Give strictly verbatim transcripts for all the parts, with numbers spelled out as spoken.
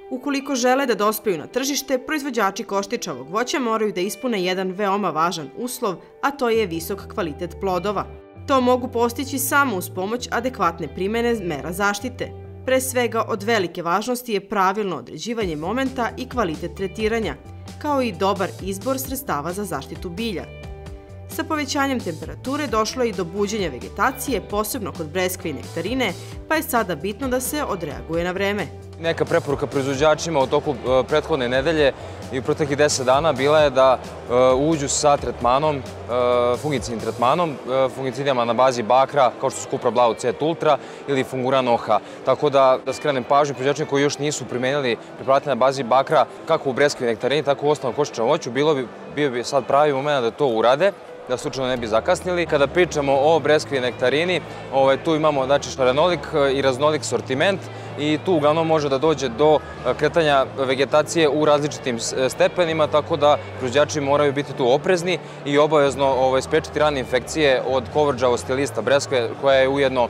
Ukoliko žele da dospeju na tržište, proizvođači koštičavog voća moraju da ispune jedan veoma važan uslov, a to je visok kvalitet plodova. To mogu postići samo uz pomoć adekvatne primene mera zaštite. Pre svega, od velike važnosti je pravilno određivanje momenta i kvalitet tretiranja, kao i dobar izbor sredstava za zaštitu bilja. Sa povećanjem temperature došlo je i do buđenja vegetacije, posebno kod breskve i nektarine, pa je sada bitno da se odreaguje na vreme. Neka preporuka proizvođačima u toku prethodne nedelje i u proteklih deset dana bila je da uđu sa tretmanom, fungicidnim tretmanom, fungicidima na bazi bakra, kao što su Cupra Blau Cet Ultra ili Funguran O H. Tako da, da skrenem pažnju proizvođačima koji još nisu primenili preparate na bazi bakra, kako u breskvi i nektarini, tako u ostalom koštičavom voću, bilo bi, bio bi sad pravi moment da to urade, da slučajno ne bi zakasnili. Kada pričamo o breskvi i nektarini, tu imamo šarenolik i raznolik sortiment i tu uglavnom može da dođe do kretanja vegetacije u različitim stepenima, tako da proizvođači moraju biti tu oprezni i obavezno sprečiti rane infekcije od kovrđavosti lista breskve, koja je ujedno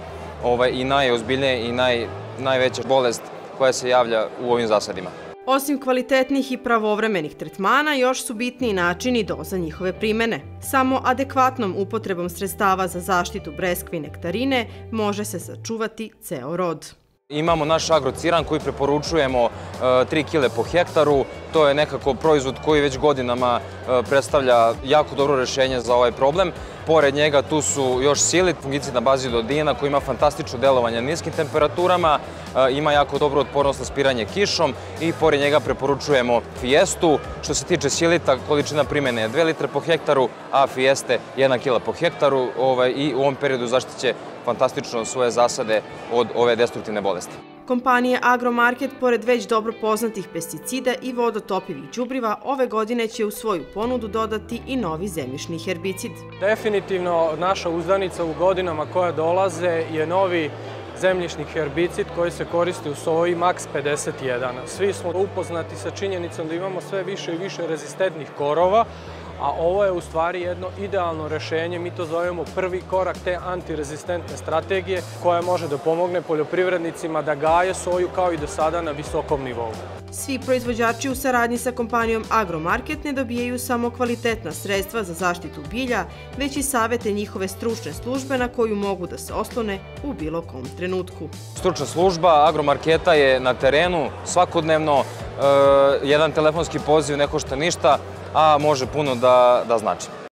i najozbiljnija i najveća bolest koja se javlja u ovim zasadima. Osim kvalitetnih i pravovremenih tretmana, još su bitni i načini i doza njihove primene. Samo adekvatnom upotrebom sredstava za zaštitu breskve i nektarine može se sačuvati ceo rod. Imamo naš agrociran koji preporučujemo tri kile po hektaru. To je nekako proizvod koji već godinama predstavlja jako dobro rešenje za ovaj problem. Pored njega tu su još Silit, fungicid na bazi dodijena, koji ima fantastično delovanje na niskim temperaturama, ima jako dobru otpornost na spiranje kišom i pored njega preporučujemo Fiestu. Što se tiče Silita, količina primene je dve litre po hektaru, a Fieste jedna kila po hektaru i u ovom periodu zaštiće fantastično svoje zasade od ove destruktivne bolesti. Kompanija Agromarket, pored već dobro poznatih pesticida i vodotopivih đubriva, ove godine će u svoju ponudu dodati i novi zemljišni herbicid. Definitivno naša uzdanica u godinama koje dolaze je novi zemljišni herbicid koji se koristi u soji Max pedeset jedan. Svi smo upoznati sa činjenicom da imamo sve više i više rezistentnih korova, a ovo je u stvari jedno idealno rešenje, mi to zovemo prvi korak te antirezistentne strategije koja može da pomogne poljoprivrednicima da gaje soju kao i do sada na visokom nivou. Svi proizvođači u saradnji sa kompanijom Agromarket ne dobijaju samo kvalitetna sredstva za zaštitu bilja, već i savete njihove stručne službe na koju mogu da se oslone u bilo kom trenutku. Stručna služba Agromarketa je na terenu svakodnevno, jedan telefonski poziv ne košta ništa, a može puno da znači.